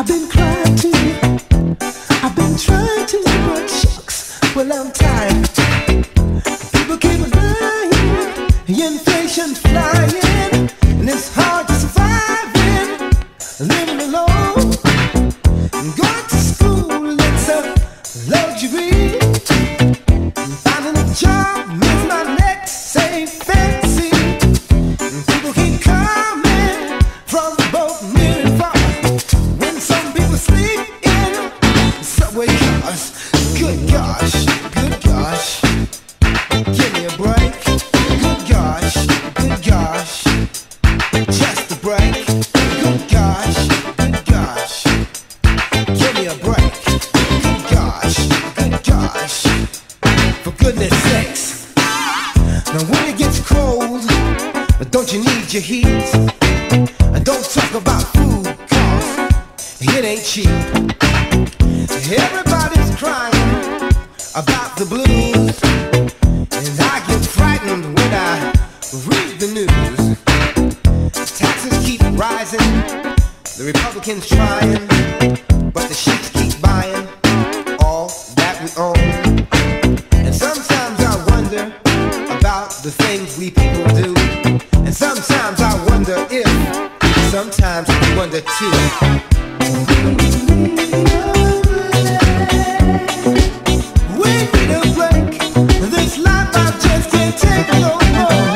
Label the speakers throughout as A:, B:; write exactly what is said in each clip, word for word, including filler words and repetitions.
A: I've been crying too. I've been trying to, but shucks, well I'm tired. People keep lying, inflation flying, and it's hard to survive in living alone. Going to school, it's a luxury. Finding a job makes my neck say fancy. People keep coming from both near and far. When some people sleep in subway cars, good gosh, good gosh, give me a break. Good gosh, good gosh, just a break. Good gosh, good gosh, give me a break. Good gosh, good gosh, for goodness sakes. Now when it gets cold, don't you need your heat? And don't talk about food, cause it ain't cheap. Everybody's crying about the blues, and I get frightened when I read the news. Taxes keep rising, the Republicans trying, but the sheiks keep buying all that we own. And sometimes I wonder about the things we people do, and sometimes I wonder if, sometimes I wonder too. We need a break. This life I just can't take no more.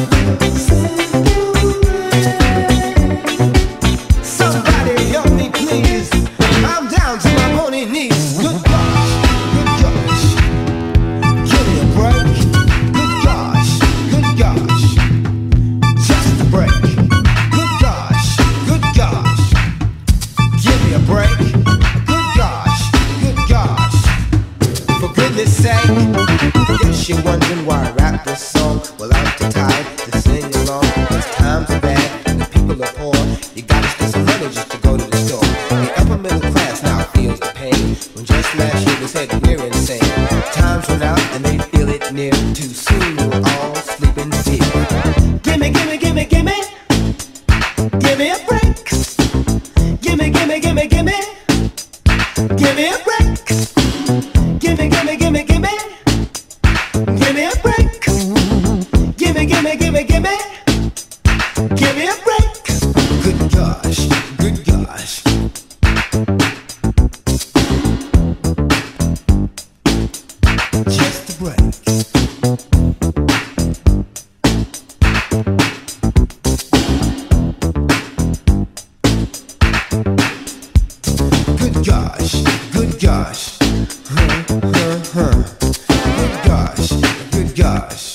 A: Somebody help me please. I'm down to my bony knees. Good gosh, good gosh, give me a break. Good gosh, good gosh, just a break. Good gosh, good gosh, give me a break. Good gosh, good gosh, for goodness sake. Guess you're wondering why I rap this song. Well, I'm too tired to sing along. Cause times are bad and the people are poor. You gotta spend some money just to go to the store. The upper middle class now feels the pain, when just last year they said we're insane. Times run out and they feel it near too soon. We're all sleeping still. Gimme, gimme, gimme, gimme, gimme a break. Gimme, gimme, gimme, gimme, gimme a break. Gimme, gimme, gimme, gimme, gimme a break. Gimme, gimme, gimme, gimme, gimme a break. Good gosh, good gosh. Just a break. Good gosh, good gosh. Huh, huh, huh. Good gosh, good gosh.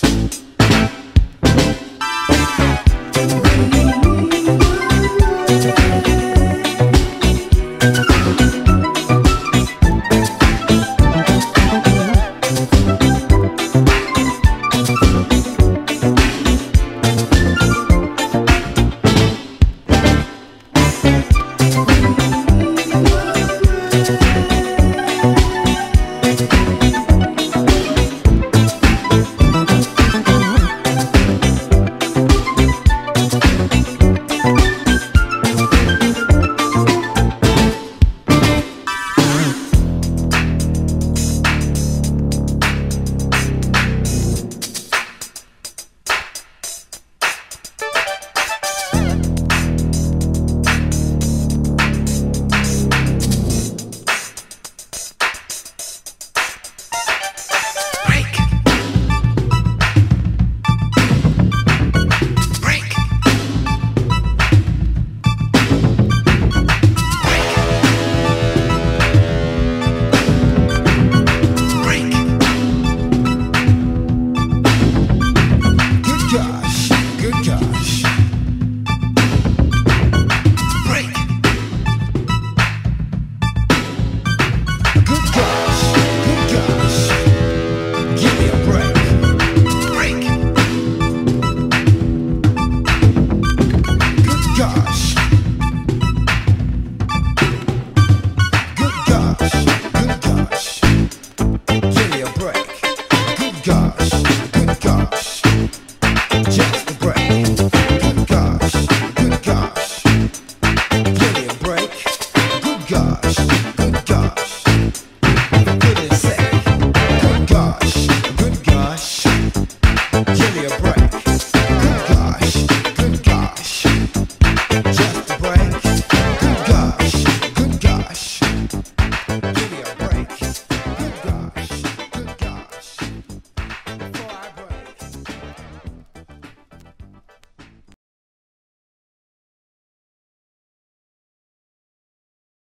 A: gosh, good gosh.